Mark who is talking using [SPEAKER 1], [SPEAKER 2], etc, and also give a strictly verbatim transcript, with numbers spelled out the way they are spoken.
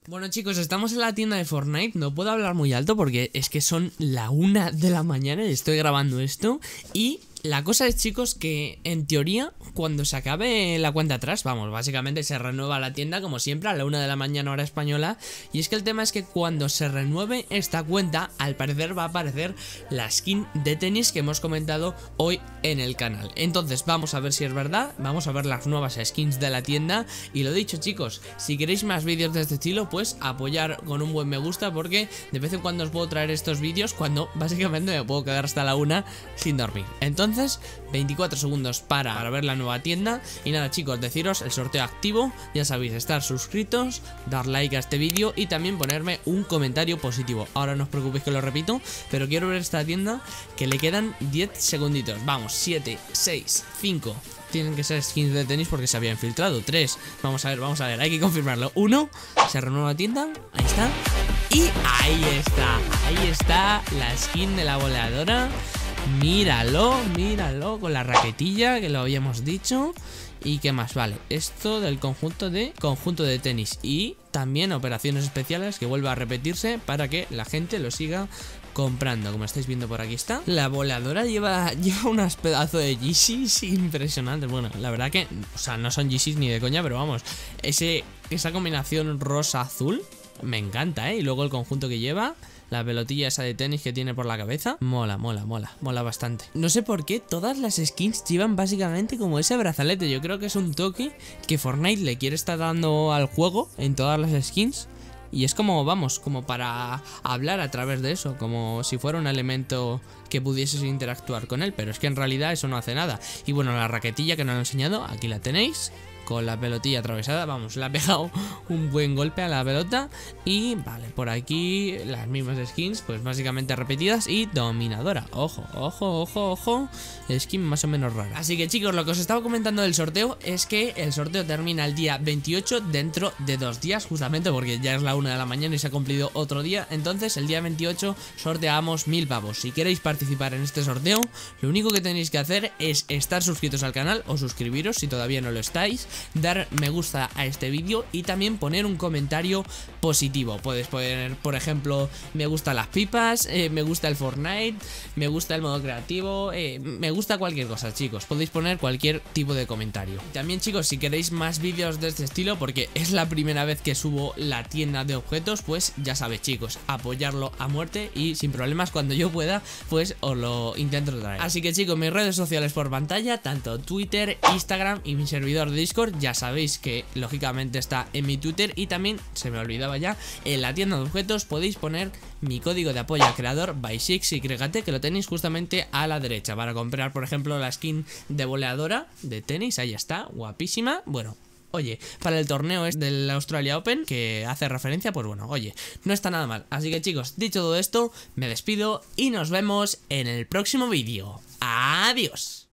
[SPEAKER 1] Bueno chicos, estamos en la tienda de Fortnite. No puedo hablar muy alto porque es que son la una de la mañana y estoy grabando esto. Y la cosa es, chicos, que en teoría cuando se acabe la cuenta atrás, vamos, básicamente se renueva la tienda como siempre a la una de la mañana hora española. Y es que el tema es que cuando se renueve esta cuenta, al parecer va a aparecer la skin de tenis que hemos comentado hoy en el canal. Entonces vamos a ver si es verdad, vamos a ver las nuevas skins de la tienda. Y lo dicho chicos, si queréis más vídeos de este estilo, pues apoyar con un buen me gusta, porque de vez en cuando os puedo traer estos vídeos cuando básicamente me puedo quedar hasta la una sin dormir. Entonces veinticuatro segundos para, para ver la nueva tienda. Y nada chicos, deciros el sorteo activo. Ya sabéis, estar suscritos, dar like a este vídeo y también ponerme un comentario positivo. Ahora no os preocupéis que lo repito, pero quiero ver esta tienda, que le quedan diez segunditos. Vamos, siete, seis, cinco. Tienen que ser skins de tenis porque se había infiltrado. tres, vamos a ver, vamos a ver, hay que confirmarlo. uno, se renueva la tienda, ahí está. Y ahí está, ahí está la skin de la voladora. Míralo, míralo, con la raquetilla que lo habíamos dicho. ¿Y qué más? Vale, esto del conjunto de conjunto de tenis. Y también operaciones especiales que vuelva a repetirse para que la gente lo siga comprando. Como estáis viendo, por aquí está. La voladora lleva, lleva unos pedazos de Yeezys impresionantes. Bueno, la verdad que, o sea, no son Yeezys ni de coña, pero vamos, ese, esa combinación rosa-azul me encanta, ¿eh? Y luego el conjunto que lleva, la pelotilla esa de tenis que tiene por la cabeza, mola, mola, mola, mola bastante. No sé por qué todas las skins llevan básicamente como ese brazalete. Yo creo que es un toque que Fortnite le quiere estar dando al juego en todas las skins. Y es como, vamos, como para hablar a través de eso, como si fuera un elemento que pudieses interactuar con él. Pero es que en realidad eso no hace nada. Y bueno, la raquetilla que nos han enseñado, aquí la tenéis, con la pelotilla atravesada, vamos, le ha pegado un buen golpe a la pelota. Y vale, por aquí las mismas skins, pues básicamente repetidas. Y dominadora, ojo, ojo, ojo, ojo, skin más o menos rara. Así que chicos, lo que os estaba comentando del sorteo es que el sorteo termina el día veintiocho, dentro de dos días, justamente porque ya es la una de la mañana y se ha cumplido otro día. Entonces el día veintiocho sorteamos mil pavos. Si queréis participar en este sorteo, lo único que tenéis que hacer es estar suscritos al canal o suscribiros si todavía no lo estáis, dar me gusta a este vídeo y también poner un comentario positivo. Puedes poner, por ejemplo, me gustan las pipas, eh, me gusta el Fortnite, me gusta el modo creativo, eh, me gusta cualquier cosa, chicos. Podéis poner cualquier tipo de comentario. También, chicos, si queréis más vídeos de este estilo, porque es la primera vez que subo la tienda de objetos, pues ya sabéis, chicos, apoyarlo a muerte y sin problemas, cuando yo pueda, pues os lo intento traer. Así que, chicos, mis redes sociales por pantalla, tanto Twitter, Instagram y mi servidor de Discord, ya sabéis que lógicamente está en mi Twitter. Y también, se me olvidaba ya, en la tienda de objetos podéis poner mi código de apoyo al creador by six y que lo tenéis justamente a la derecha para comprar, por ejemplo, la skin de voleadora de tenis. Ahí está, guapísima. Bueno, oye, para el torneo es del Australia Open, que hace referencia, pues bueno, oye, no está nada mal. Así que chicos, dicho todo esto, me despido y nos vemos en el próximo vídeo. Adiós.